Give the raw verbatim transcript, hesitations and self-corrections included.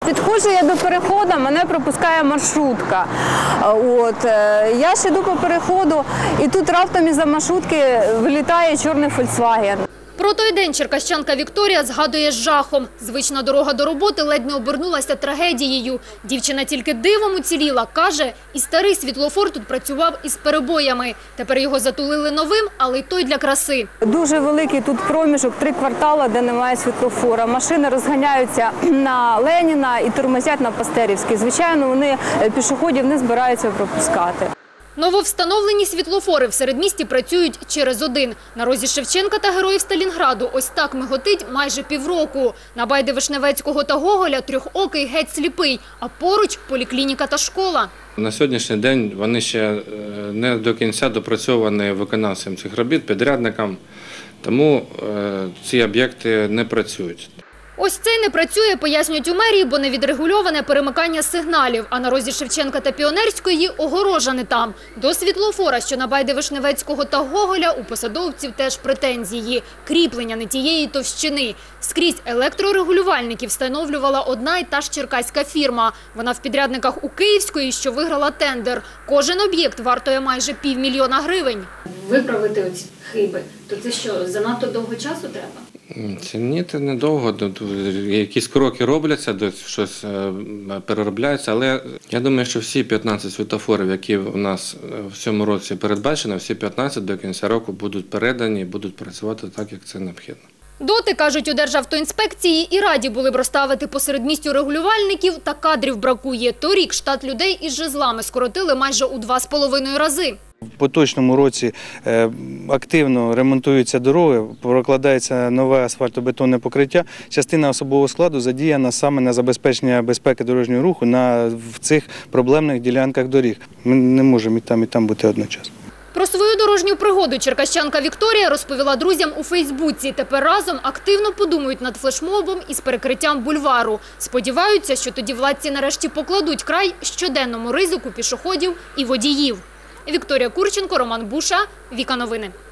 Підходжу я до переходу, мене пропускає маршрутка. От. Я ж йду по переходу, і тут раптом із-за маршрутки вилітає чорний Volkswagen. Про той день черкащанка Вікторія згадує з жахом. Звична дорога до роботи ледь не обернулася трагедією. Дівчина тільки дивом уціліла. Каже, і старий світлофор тут працював із перебоями. Тепер його затулили новим, але й той для краси. Дуже великий тут проміжок, три квартали, де немає світлофора. Машини розганяються на Леніна і тормозять на Пастерівській. Звичайно, вони пішоходів не збираються пропускати. Нововстановлені світлофори в середмісті працюють через один. На розі Шевченка та Героїв Сталінграду ось так миготить майже півроку. На Байди Вишневецького та Гоголя трьохокий геть сліпий, а поруч поліклініка та школа. На сьогоднішній день вони ще не до кінця допрацьовані виконавцям цих робіт, підрядникам, тому ці об'єкти не працюють. Ось цей не працює, пояснюють у мерії, бо не відрегульоване перемикання сигналів. А на розі Шевченка та Піонерської огорожа не там. До світлофора, що на Байди Вишневецького та Гоголя, у посадовців теж претензії. Кріплення не тієї товщини. Скрізь електрорегулювальників встановлювала одна й та ж черкаська фірма. Вона в підрядниках у Київської, що виграла тендер. Кожен об'єкт вартує майже півмільйона гривень. Виправити оці хиби, то це що, занадто довго часу треба? Це ні, це недовго. Якісь кроки робляться, щось переробляється, але я думаю, що всі п'ятнадцять світлофорів, які у нас в цьому році передбачено, всі п'ятнадцять до кінця року будуть передані і будуть працювати так, як це необхідно. Доти, кажуть у Державтоінспекції, і раді були б розставити по середмістю регулювальників, та кадрів бракує. Торік штат людей із жезлами скоротили майже у два з половиною рази. В поточному році активно ремонтуються дороги, прокладається нове асфальтобетонне покриття. Частина особового складу задіяна саме на забезпечення безпеки дорожнього руху на в цих проблемних ділянках доріг. Ми не можемо і там, і там бути одночасно. Про свою дорожню пригоду черкащанка Вікторія розповіла друзям у Фейсбуці. Тепер разом активно подумають над флешмобом із перекриттям бульвару. Сподіваються, що тоді владці нарешті покладуть край щоденному ризику пішоходів і водіїв. Вікторія Курченко, Роман Буша, Віка Новини.